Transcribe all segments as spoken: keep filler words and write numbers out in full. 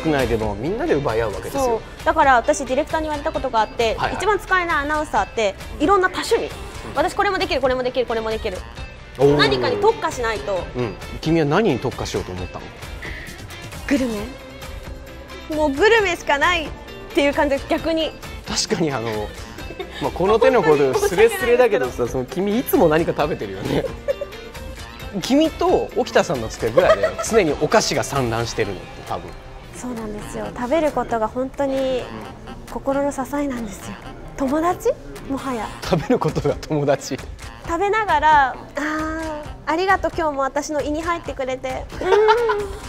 少ないでもみんなで奪い合うわけですよ。 だから私ディレクターに言われたことがあって、はいはい、一番使えないアナウンサーっていろんな多趣味、うん、私これもできるこれもできるこれもできる、何かに特化しないと、 うん、君は何に特化しようと思ったの？ グルメ、もうグルメしかないっていう感じで。逆に確かにあのまあこの手のことスレスレだけどさ、その君いつも何か食べてるよね。君と沖田さんの机ぐらいで常にお菓子が散乱してるのって多分。そうなんですよ。食べることが本当に心の支えなんですよ。友達？もはや。食べることが友達。食べながら、ああ、ありがとう今日も私の胃に入ってくれて、うん、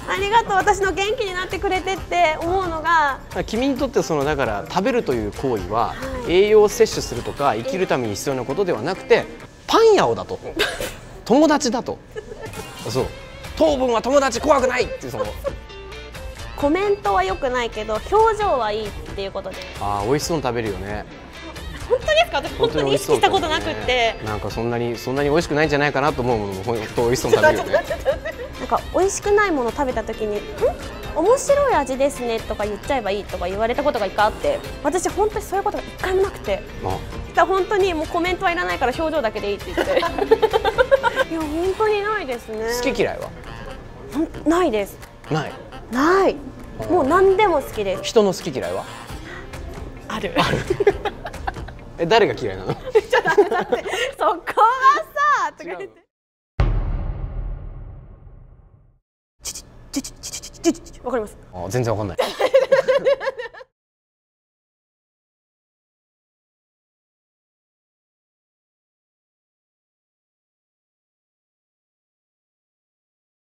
ありがとう私の元気になってくれてって思うのが。君にとってそのだから食べるという行為は、はい、栄養を摂取するとか生きるために必要なことではなくて、パン屋をだと。友達だと。そう、糖分は友達怖くないってそのコメントは良くないけど表情はいいっていうことで。ああ、美味しそうに食べるよね。本当ですか？私本当に意識したことなくって、なんかそんなにそんなに美味しくないんじゃないかなと思うものも本当美味しそうに食べるよね。なんか美味しくないもの食べた時に「ん？面白い味ですね」とか言っちゃえばいいとか言われたことが一回あって、私本当にそういうことが一回もなくて、だ本当にもうコメントはいらないから表情だけでいいって言って。いや本当にないですね。好き嫌いは？ないです。ない。ない。もう何でも好きです。人の好き嫌いは？ある。え、誰が嫌いなの？ちょっと待って、だってそこはさとか言って。わかります？あ、全然わかんない。